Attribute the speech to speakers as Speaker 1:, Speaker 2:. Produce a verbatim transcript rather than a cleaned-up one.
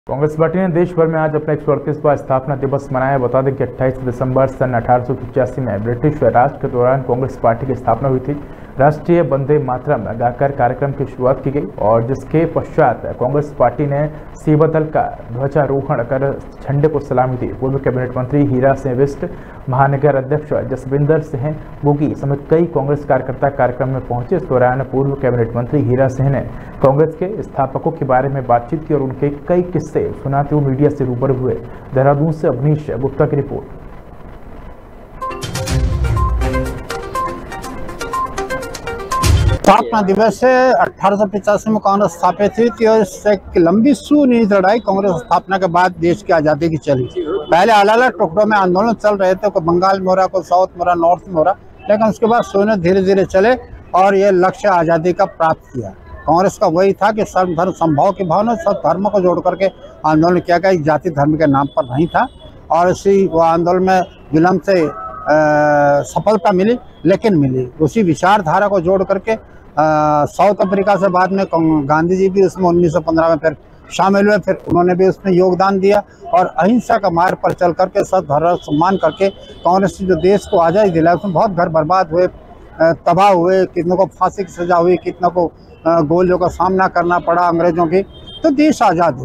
Speaker 1: Congress party ने देश भर में आज अपना एक सौ अड़तीसवां स्थापना दिवस मनाया। बता दें कि अट्ठाईस दिसंबर सन अठारह सौ पचासी में ब्रिटिश राज के दौरान कांग्रेस पार्टी की स्थापना हुई थी। राष्ट्रीय वंदे मातरम गाकर कार्यक्रम की शुरुआत की गई और जिसके पश्चात कांग्रेस पार्टी ने सेवा दल का ध्वजारोहण कर झंडे को सलामी दी। पूर्व कैबिनेट मंत्री हीरा सिंह बिष्ट, महानगर अध्यक्ष जसविंदर सिंह गोगी समेत कई कांग्रेस कार्यकर्ता कार्यक्रम में पहुंचे। इस दौरान पूर्व कैबिनेट मंत्री हीरा सिंह ने कांग्रेस के स्थापकों के बारे में बातचीत की और उनके कई किस्से सुनाते हुए मीडिया से रूबरू हुए। देहरादून से अवनीश गुप्ता की रिपोर्ट।
Speaker 2: स्थापना दिवस से अठारह सौ पचासी में कांग्रेस स्थापित हुई थी और इससे एक लंबी सुनिश्चित लड़ाई कांग्रेस स्थापना के बाद देश की आज़ादी की चली। पहले अलग अलग टुकड़ों में आंदोलन चल रहे थे, कोई बंगाल में हो रहा, कोई साउथ में हो रहा, नॉर्थ में हो रहा, लेकिन उसके बाद सोने धीरे धीरे चले और ये लक्ष्य आज़ादी का प्राप्त किया। कांग्रेस का वही था कि सर्व धर्म संभाव की भावना, सब धर्मों को जोड़ करके आंदोलन किया गया, जाति धर्म के नाम पर नहीं था। और इसी वो आंदोलन में विलम्ब से सफलता मिली, लेकिन मिली। उसी विचारधारा को जोड़ करके साउथ अफ्रीका से बाद में गांधी जी भी उसमें उन्नीस सौ पंद्रह में फिर शामिल हुए, फिर उन्होंने भी उसमें योगदान दिया और अहिंसा का मार्ग पर चल करके सब धर्म सम्मान करके कांग्रेस जो देश को आज़ादी दिलाया, उसमें बहुत घर बर्बाद हुए, तबाह हुए, कितनों को फांसी की सजा हुई, कितनों को गोलियों का सामना करना पड़ा अंग्रेजों की, तो देश आज़ाद